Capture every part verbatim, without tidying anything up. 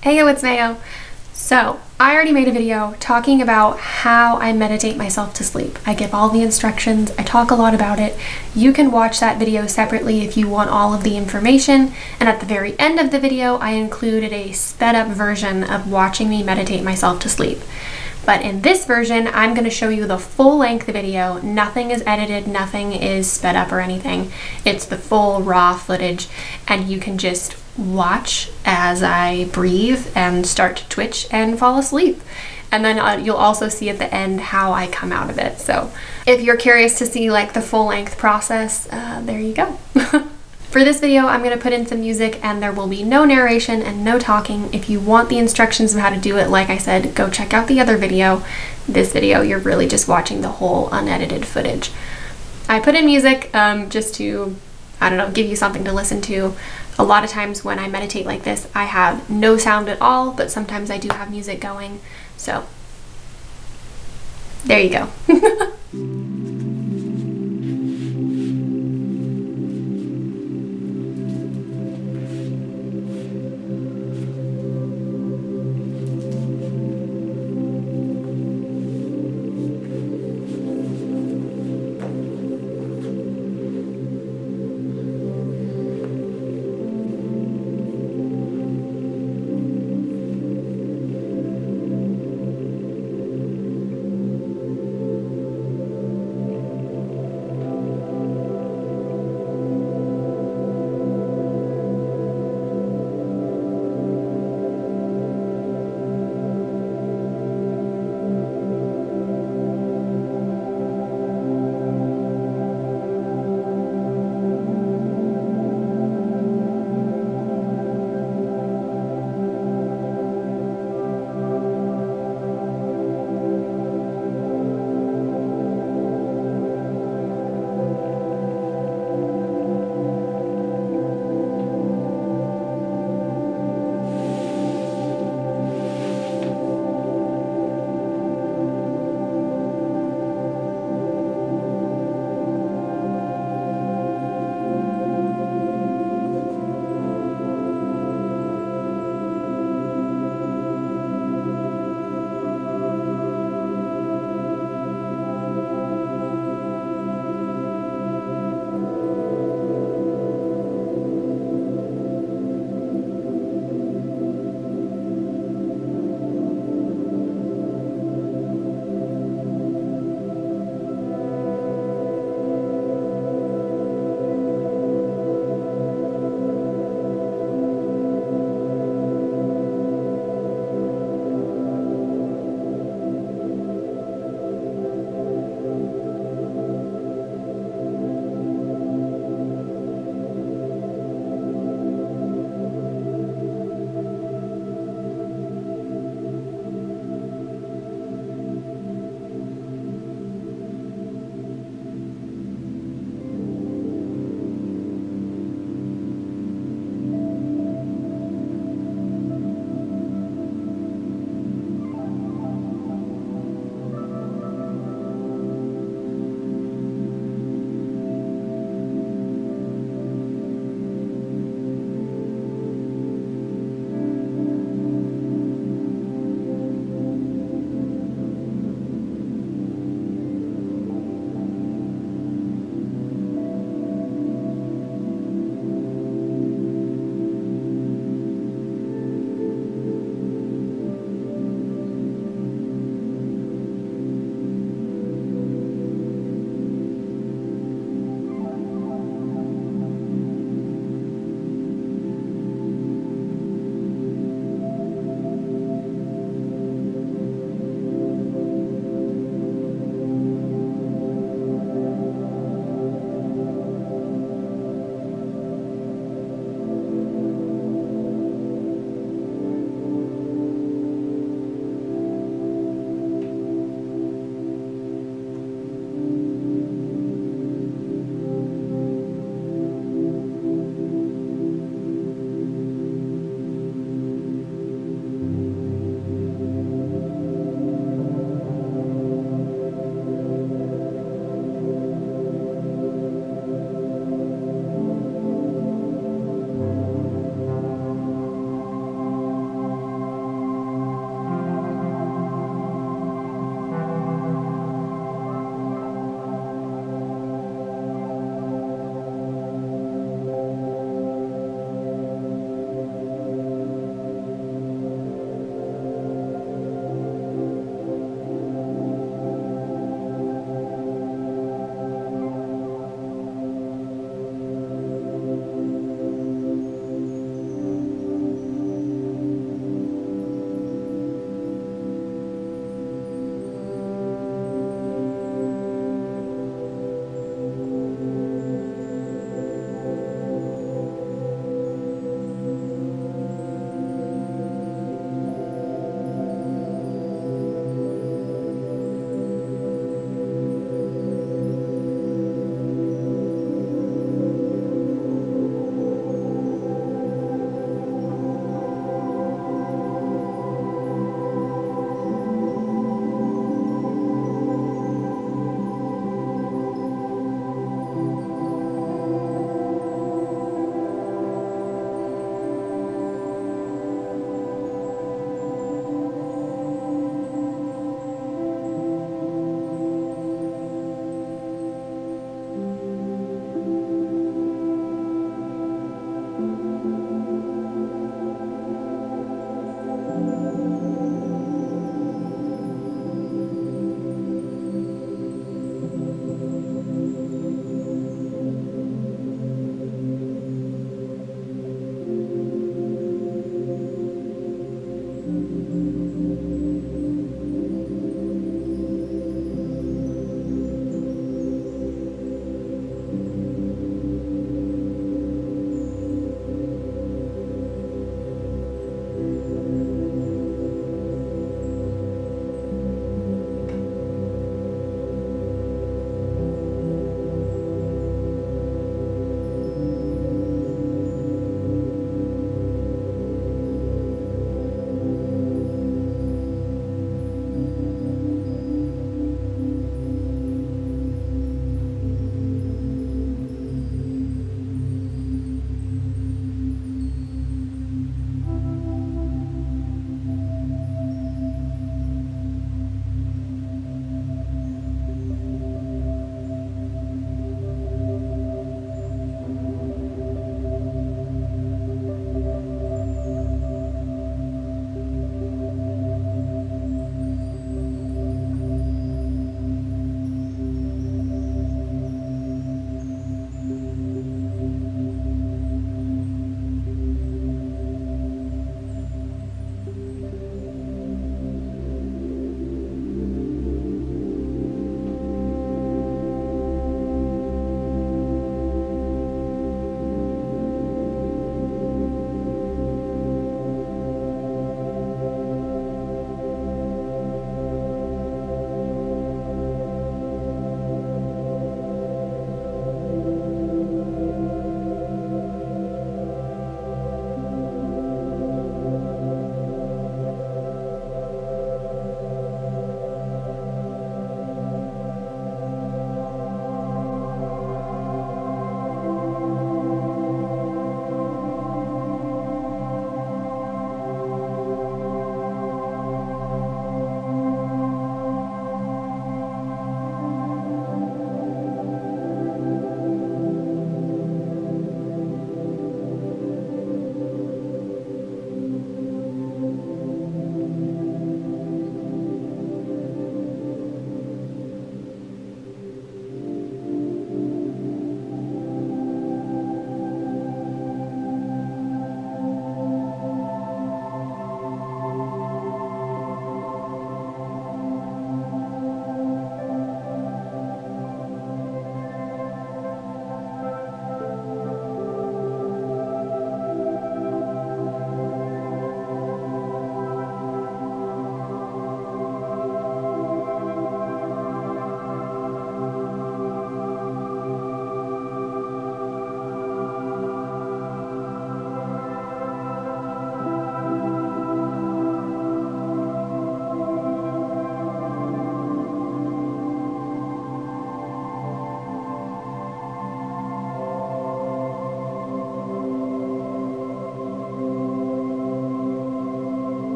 Heyo, it's Mayo. So, I already made a video talking about how I meditate myself to sleep. I give all the instructions, I talk a lot about it. You can watch that video separately if you want all of the information, and at the very end of the video, I included a sped up version of watching me meditate myself to sleep. But in this version, I'm going to show you the full length video. Nothing is edited, nothing is sped up or anything. It's the full raw footage, and you can just watch as I breathe and start to twitch and fall asleep. And then uh, you'll also see at the end how I come out of it. So if you're curious to see like the full length process, uh, there you go. For this video, I'm going to put in some music and there will be no narration and no talking. If you want the instructions of how to do it, like I said, go check out the other video. This video, you're really just watching the whole unedited footage. I put in music um, just to, I don't know, give you something to listen to. A lot of times when I meditate like this, I have no sound at all, but sometimes I do have music going. So, there you go.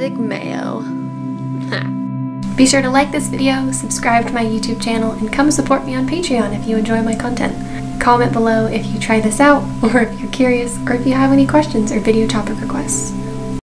classic mayo. Be sure to like this video, subscribe to my YouTube channel, and come support me on Patreon if you enjoy my content. Comment below if you try this out, or if you're curious, or if you have any questions or video topic requests.